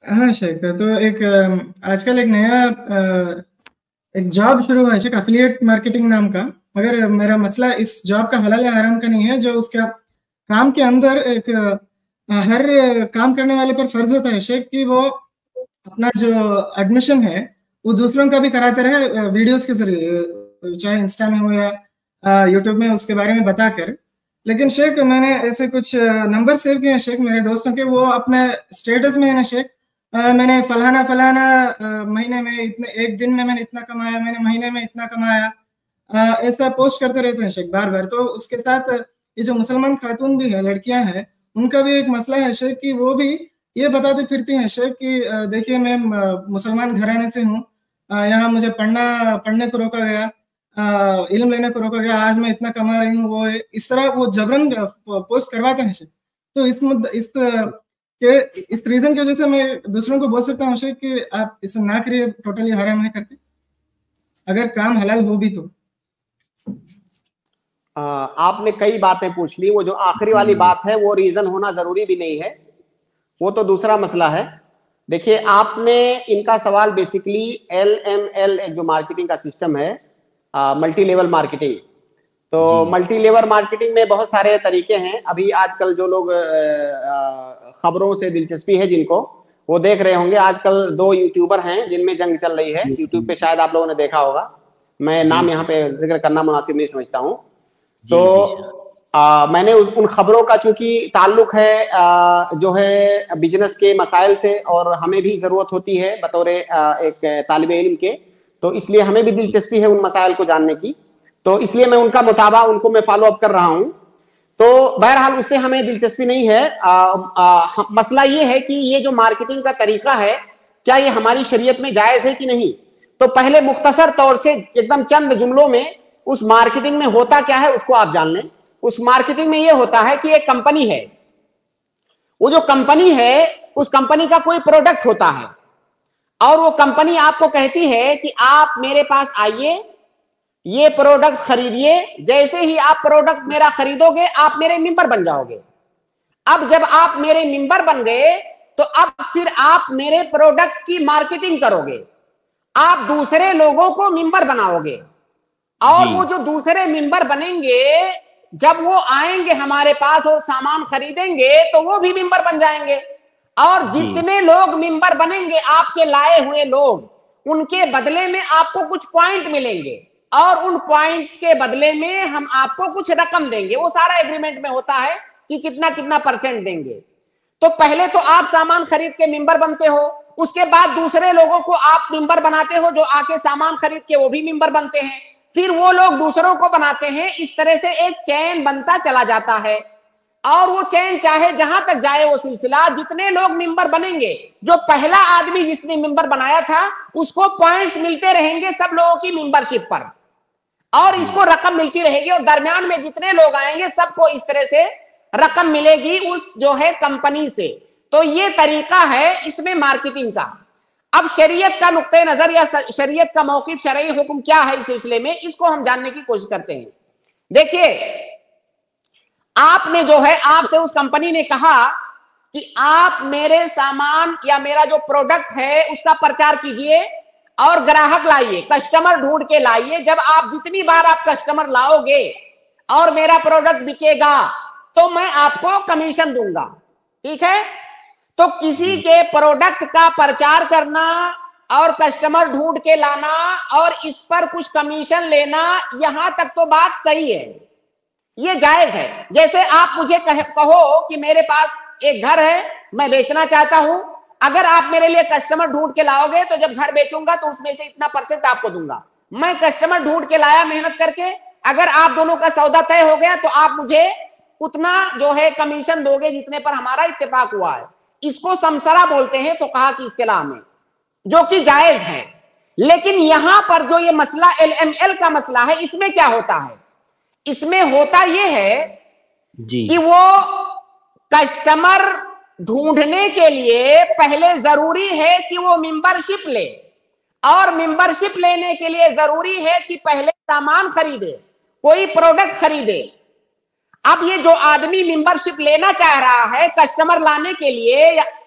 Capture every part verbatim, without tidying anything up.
हाँ शेख, तो एक अ, आजकल एक नया अ, एक जॉब शुरू हुआ है शेख, एफिलिएट मार्केटिंग नाम का। मगर मेरा मसला इस जॉब का हलाल या हराम का नहीं है, जो उसका काम के अंदर एक अ, हर काम करने वाले पर फर्ज होता है शेख कि वो अपना जो एडमिशन है वो दूसरों का भी कराते रहे अ, वीडियोस के जरिए, चाहे इंस्टा में हो या अ, यूट्यूब में, उसके बारे में बताकर। लेकिन शेख मैंने ऐसे कुछ नंबर सेव किए हैं शेख मेरे दोस्तों के, वो अपने स्टेटस में है ना शेख, अ, मैंने फलाना फलाना अ, महीने में इतने, एक दिन में मैंने इतना कमाया, मैंने महीने में इतना कमाया, अ, ऐसा पोस्ट करते रहते हैं शेख बार बार। तो उसके साथ ये जो मुसलमान खातून भी है, लड़कियां हैं, उनका भी एक मसला है शेख कि वो भी ये बताती फिरती हैं शेख कि अ, देखिए मैं अ, मुसलमान घराने से हूँ, अ, यहाँ मुझे पढ़ना पढ़ने को रोका गया, अ, इल्म लेने को रोका गया, आज मैं इतना कमा रही हूँ, वो है। इस तरह वो जबरन अ, पोस्ट करवाते हैं शेख। तो इस मुद्दा इस के इस रीजन की वजह से मैं दूसरों को बोल सकता हूँ शेख कि आप इसे ना करिए, टोटली हराम है करके, अगर काम हलाल हो भी तो। आ, आपने कई बातें पूछ ली। वो जो आखिरी वाली बात है वो रीजन होना जरूरी भी नहीं है, वो तो दूसरा मसला है। देखिए, आपने इनका सवाल बेसिकली एल एम एल, एक जो मार्केटिंग का सिस्टम है, मल्टी लेवल मार्केटिंग। तो मल्टी लेवल मार्केटिंग में बहुत सारे तरीके हैं। अभी आजकल जो लोग खबरों से दिलचस्पी है जिनको, वो देख रहे होंगे, आजकल दो यूट्यूबर हैं जिनमें जंग चल रही है यूट्यूब पे, शायद आप लोगों ने देखा होगा। मैं नाम यहाँ पे जिक्र करना मुनासिब नहीं समझता हूँ। तो आ, मैंने उस उन खबरों का चूंकि ताल्लुक है आ, जो है बिजनेस के मसाइल से, और हमें भी जरूरत होती है बतौर एक तालिब इल्म के, तो इसलिए हमें भी दिलचस्पी है उन मसाइल को जानने की। तो इसलिए मैं उनका मुताबा उनको मैं फॉलो अप कर रहा हूं। तो बहरहाल उससे हमें दिलचस्पी नहीं है। आ, आ, मसला ये है कि ये जो मार्केटिंग का तरीका है, क्या ये हमारी शरीयत में जायज है कि नहीं। तो पहले मुख्तसर तौर से एकदम चंद जुमलों में उस मार्केटिंग में होता क्या है उसको आप जान लें। उस मार्केटिंग में ये होता है कि एक कंपनी है, वो जो कंपनी है उस कंपनी का कोई प्रोडक्ट होता है, और वो कंपनी आपको कहती है कि आप मेरे पास आइए, ये प्रोडक्ट खरीदिए, जैसे ही आप प्रोडक्ट मेरा खरीदोगे आप मेरे मेंबर बन जाओगे। अब जब आप मेरे मेंबर बन गए तो अब फिर आप मेरे प्रोडक्ट की मार्केटिंग करोगे, आप दूसरे लोगों को मेंबर बनाओगे, और वो जो दूसरे मेंबर बनेंगे जब वो आएंगे हमारे पास और सामान खरीदेंगे तो वो भी मेंबर बन जाएंगे। और जितने लोग मेंबर बनेंगे आपके लाए हुए लोग, उनके बदले में आपको कुछ पॉइंट मिलेंगे, और उन पॉइंट्स के बदले में हम आपको कुछ रकम देंगे। वो सारा एग्रीमेंट में होता है कि कितना कितना परसेंट देंगे। तो पहले तो आप सामान खरीद के मेंबर बनते हो, उसके बाद दूसरे लोगों को आप मेंबर बनाते हो, जो आके सामान खरीद के वो भी मेंबर बनते हैं, फिर वो लोग दूसरों को बनाते हैं। इस तरह से एक चैन बनता चला जाता है, और वो चैन चाहे जहां तक जाए वो सिलसिला, जितने लोग मेंबर बनेंगे, जो पहला आदमी जिसने मेंबर बनाया था उसको पॉइंट्स मिलते रहेंगे सब लोगों की मेंबरशिप पर, और इसको रकम मिलती रहेगी, और दरमियान में जितने लोग आएंगे सबको इस तरह से रकम मिलेगी उस जो है कंपनी से। तो ये तरीका है इसमें मार्केटिंग का। अब शरीयत का नुक्ते नजर या शरीयत का मौकिफ, शरई हुक्म क्या है इस सिलसिले में, इसको हम जानने की कोशिश करते हैं। देखिए, आपने जो है, आपसे उस कंपनी ने कहा कि आप मेरे सामान या मेरा जो प्रोडक्ट है उसका प्रचार कीजिए और ग्राहक लाइए, कस्टमर ढूंढ के लाइए। जब आप जितनी बार आप कस्टमर लाओगे और मेरा प्रोडक्ट बिकेगा तो मैं आपको कमीशन दूंगा, ठीक है। तो किसी के प्रोडक्ट का प्रचार करना और कस्टमर ढूंढ के लाना और इस पर कुछ कमीशन लेना, यहां तक तो बात सही है, ये जायज है। जैसे आप मुझे कह, कहो कि मेरे पास एक घर है, मैं बेचना चाहता हूं, अगर आप मेरे लिए कस्टमर ढूंढ के लाओगे तो जब घर बेचूंगा तो उसमें से इतना परसेंट आपको दूंगा। मैं कस्टमर ढूंढ के लाया मेहनत करके, अगर आप दोनों का सौदा तय हो गया तो आप मुझे उतना जो है कमीशन दोगे जितने पर हमारा इत्तेफाक हुआ है। इसको समसरा बोलते हैं फुकहा की इस्तिलाह में, जो कि जायज है। लेकिन यहां पर जो ये मसला एल एम एल का मसला है, इसमें क्या होता है, इसमें होता यह है जी कि वो कस्टमर ढूंढने के लिए पहले जरूरी है कि वो मेंबरशिप ले, और मेंबरशिप लेने के लिए जरूरी है कि पहले सामान खरीदे, कोई प्रोडक्ट खरीदे। अब ये जो आदमी मेंबरशिप लेना चाह रहा है कस्टमर लाने के लिए,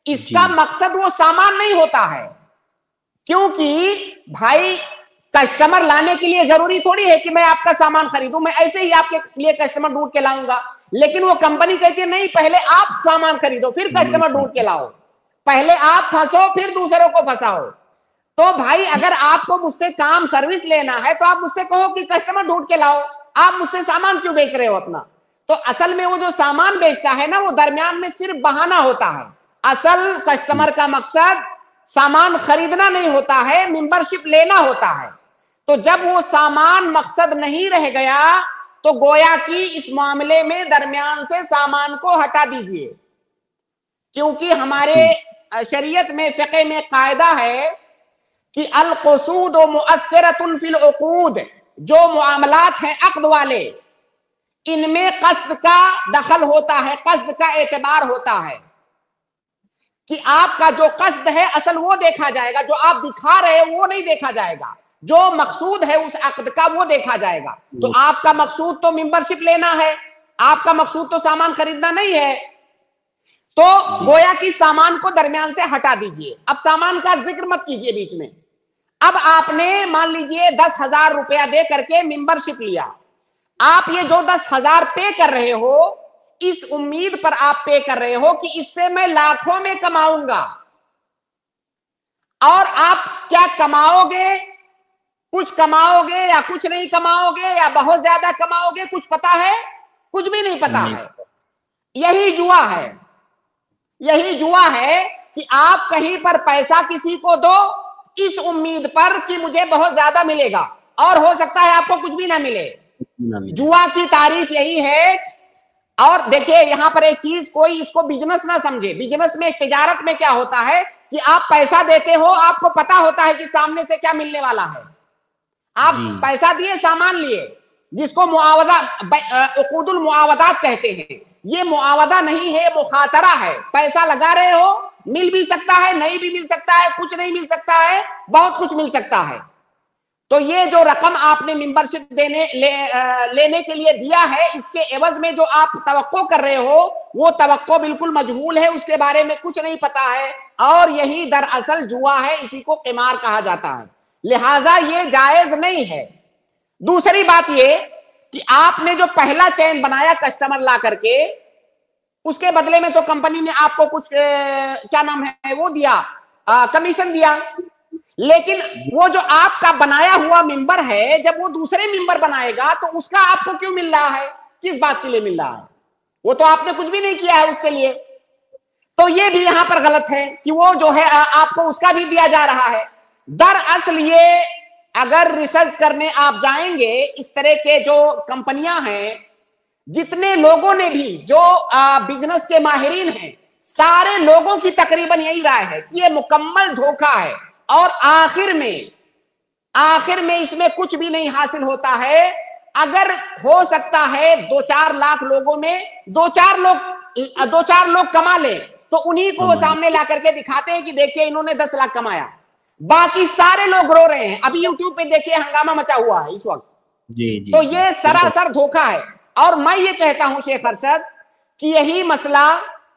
इसका मकसद वो सामान नहीं होता है, क्योंकि भाई कस्टमर लाने के लिए जरूरी थोड़ी है कि मैं आपका सामान खरीदूं, मैं ऐसे ही आपके लिए कस्टमर ढूंढ के लाऊंगा। लेकिन वो कंपनी कहती है नहीं, पहले आप सामान खरीदो फिर कस्टमर ढूंढ के लाओ, पहले आप फंसो फिर दूसरों को फंसाओ। तो भाई अगर आपको मुझसे काम सर्विस लेना है तो आप मुझसे कहो कि कस्टमर ढूंढ के लाओ, आप मुझसे सामान क्यों बेच रहे हो अपना। तो असल में वो जो सामान बेचता है ना, वो दरमियान में सिर्फ बहाना होता है। असल कस्टमर का मकसद सामान खरीदना नहीं होता है, मेंबरशिप लेना होता है। तो जब वो सामान मकसद नहीं रह गया तो गोया कि इस मामले में दरमियान से सामान को हटा दीजिए, क्योंकि हमारे शरीयत में फिक़ह में कायदा है कि अल क़ुसूद मुअस्सिरतुन फिल उक़ूद, जो मुआमलात हैं अक़्द वाले, इनमें कस्द का दखल होता है, कस्द का एतबार होता है कि आपका जो कस्द है असल वो देखा जाएगा, जो आप दिखा रहे हो वो नहीं देखा जाएगा, जो मकसूद है उस अक़्द का वो देखा जाएगा। तो आपका मकसूद तो मेंबरशिप लेना है, आपका मकसूद तो सामान खरीदना नहीं है, तो गोया कि सामान को दरमियान से हटा दीजिए। अब सामान का जिक्र मत कीजिए बीच में। अब आपने मान लीजिए दस हजार रुपया दे करके मेंबरशिप लिया, आप ये जो दस हजार पे कर रहे हो इस उम्मीद पर आप पे कर रहे हो कि इससे मैं लाखों में कमाऊंगा, और आप क्या कमाओगे, कुछ कमाओगे या कुछ नहीं कमाओगे या बहुत ज्यादा कमाओगे, कुछ पता है? कुछ भी नहीं पता है। यही जुआ है, यही जुआ है कि आप कहीं पर पैसा किसी को दो इस उम्मीद पर कि मुझे बहुत ज्यादा मिलेगा, और हो सकता है आपको कुछ भी ना मिले। जुआ की तारीफ यही है। और देखिए यहां पर एक चीज, कोई इसको बिजनेस ना समझे। बिजनेस में, तिजारत में क्या होता है कि आप पैसा देते हो, आपको पता होता है कि सामने से क्या मिलने वाला है। आप पैसा दिए, सामान लिए, जिसको मुआवजा, उक़ूदुल मुआवदात कहते हैं। ये मुआवदा नहीं है, मुखातरा है। पैसा लगा रहे हो, मिल भी सकता है, नहीं भी मिल सकता है, कुछ नहीं मिल सकता है, बहुत कुछ मिल सकता है। तो ये जो रकम आपने मेंबरशिप देने ले, आ, लेने के लिए दिया है, इसके एवज में जो आप तवक्को कर रहे हो वो तवक्को बिल्कुल मजहूल है, उसके बारे में कुछ नहीं पता है, और यही दरअसल जुआ है, इसी को क़िमार कहा जाता है। लिहाजा ये जायज नहीं है। दूसरी बात ये कि आपने जो पहला चैन बनाया कस्टमर ला करके, उसके बदले में तो कंपनी ने आपको कुछ ए, क्या नाम है वो दिया, आ, कमीशन दिया। लेकिन वो जो आपका बनाया हुआ मेंबर है, जब वो दूसरे मेंबर बनाएगा तो उसका आपको क्यों मिल रहा है, किस बात के लिए मिल रहा है? वो तो आपने कुछ भी नहीं किया है उसके लिए। तो ये भी यहां पर गलत है कि वो जो है आपको उसका भी दिया जा रहा है। दरअसल ये अगर रिसर्च करने आप जाएंगे, इस तरह के जो कंपनियां हैं, जितने लोगों ने भी जो बिजनेस के माहिरीन हैं, सारे लोगों की तकरीबन यही राय है कि ये मुकम्मल धोखा है, और आखिर में आखिर में इसमें कुछ भी नहीं हासिल होता है। अगर हो सकता है दो चार लाख लोगों में दो चार लोग दो चार लोग कमा ले, तो उन्हीं को वो सामने ला करके दिखाते हैं कि देखिए इन्होंने दस लाख कमाया, बाकी सारे लोग रो रहे हैं। अभी यूट्यूब पे देखिए हंगामा मचा हुआ है इस वक्त। जी, जी, तो ये सरासर धोखा है। और मैं ये कहता हूं शेख अरशद कि यही मसला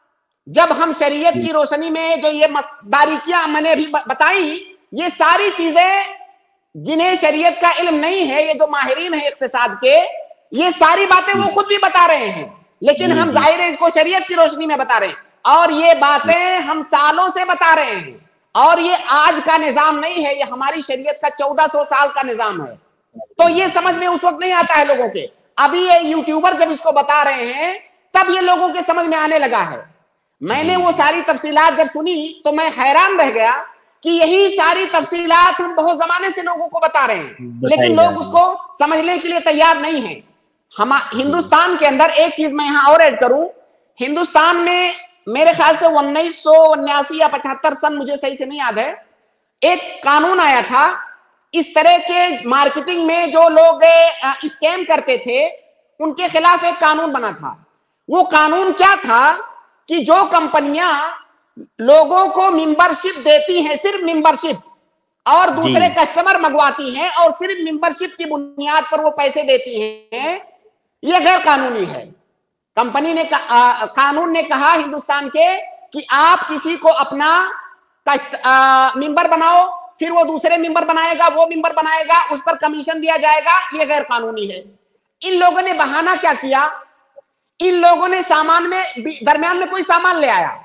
जब हम शरीयत की रोशनी में जो ये बारीकियां मैंने अभी बताई, ये सारी चीजें जिन्हें शरीयत का इल्म नहीं है, ये जो माहिरीन है इक्तिसाद के, ये सारी बातें वो खुद भी बता रहे हैं, लेकिन हम जाहिर है इसको शरीयत की रोशनी में बता रहे हैं। और ये बातें हम सालों से बता रहे हैं, और ये आज का निजाम नहीं है, ये हमारी शरीयत का चौदह सौ साल का निजाम है। तो ये समझ में उस वक्त नहीं आता है लोगों के। अभी ये यूट्यूबर जब इसको बता रहे हैं तब ये लोगों के समझ में आने लगा है। मैंने वो सारी तफसीलात जब सुनी तो मैं हैरान रह गया कि यही सारी तफसीलात हम बहुत जमाने से लोगों को बता रहे हैं, लेकिन लोग उसको समझने के लिए तैयार नहीं है। हम हिंदुस्तान के अंदर एक चीज मैं यहां और ऐड करूं, हिंदुस्तान में मेरे ख्याल से उन्नीस सौ उन्यासी या पचहत्तर सन, मुझे सही से नहीं याद है, एक कानून आया था इस तरह के मार्केटिंग में जो लोग स्कैम करते थे उनके खिलाफ एक कानून बना था। वो कानून क्या था कि जो कंपनियां लोगों को मेंबरशिप देती हैं, सिर्फ मेंबरशिप, और दूसरे कस्टमर मंगवाती हैं और सिर्फ मेंबरशिप की बुनियाद पर वो पैसे देती हैं, ये गैर कानूनी है। कंपनी ने आ, कानून ने कहा हिंदुस्तान के कि आप किसी को अपना कस्ट मेंबर बनाओ, फिर वो दूसरे मेंबर बनाएगा, वो मेंबर बनाएगा, उस पर कमीशन दिया जाएगा, ये गैर कानूनी है। इन लोगों ने बहाना क्या किया, इन लोगों ने सामान में दरमियान में कोई सामान ले आया,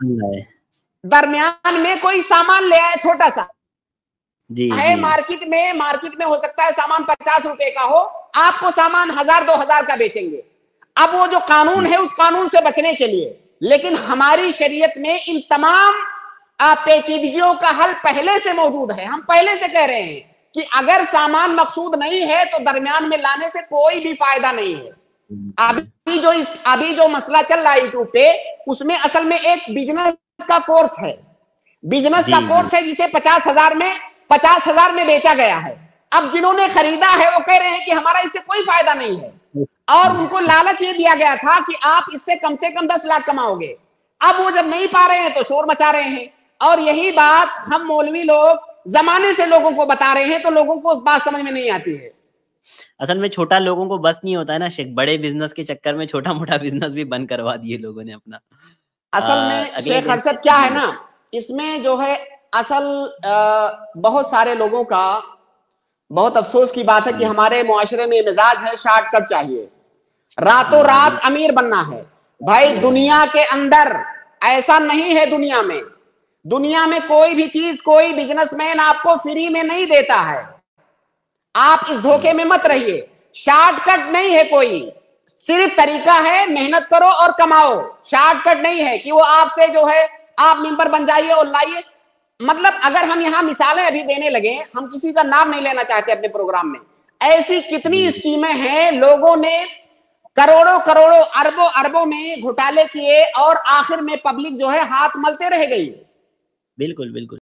दरमियान में कोई सामान ले आया छोटा सा जी, है जी। मार्केट में मार्केट में हो सकता है सामान पचास रुपए का हो, आपको सामान हजार दो हजार का बेचेंगे। अब वो जो कानून है उस कानून से बचने के लिए, लेकिन हमारी शरीयत में इन तमाम पेचीदगियों का हल पहले से मौजूद है। हम पहले से कह रहे हैं कि अगर सामान मकसूद नहीं है तो दरमियान में लाने से कोई भी फायदा नहीं है। अभी जो इस अभी जो मसला चल रहा है यूट्यूब पे, उसमें असल में एक बिजनेस का कोर्स है, बिजनेस का कोर्स है जिसे पचास हजार में पचास हजार में बेचा गया है। अब जिन्होंने खरीदा है वो कह रहे हैं कि हमारा इससे कोई फायदा नहीं है, और उनको लालच ये दिया गया था कि आप इससे कम से कम दस लाख कमाओगे। अब वो जब नहीं पा रहे हैं तो शोर मचा रहे हैं, और यही बात हम मौलवी लोग जमाने से लोगों को बता रहे हैं, तो लोगों को बात समझ में नहीं आती है। असल में छोटा लोगों को बस नहीं होता है ना शेख, बड़े बिजनेस के चक्कर में छोटा मोटा बिजनेस भी बंद करवा दिए लोगों ने अपना। असल में शेख अरशद क्या है ना, इसमें जो है असल आ, बहुत सारे लोगों का बहुत अफसोस की बात है कि हमारे मुआशरे में मिजाज है शॉर्टकट चाहिए, रातों रात अमीर बनना है। भाई दुनिया के अंदर ऐसा नहीं है, दुनिया में दुनिया में कोई भी चीज कोई बिजनेसमैन आपको फ्री में नहीं देता है। आप इस धोखे में मत रहिए, शॉर्टकट नहीं है कोई, सिर्फ तरीका है मेहनत करो और कमाओ। शॉर्टकट नहीं है कि वो आपसे जो है आप मेंबर बन जाइए और लाइए। मतलब अगर हम यहां मिसालें अभी देने लगे, हम किसी का नाम नहीं लेना चाहते अपने प्रोग्राम में, ऐसी कितनी स्कीमें हैं, लोगों ने करोड़ों करोड़ों अरबों अरबों में घोटाले किए और आखिर में पब्लिक जो है हाथ मलते रह गई। बिल्कुल बिल्कुल।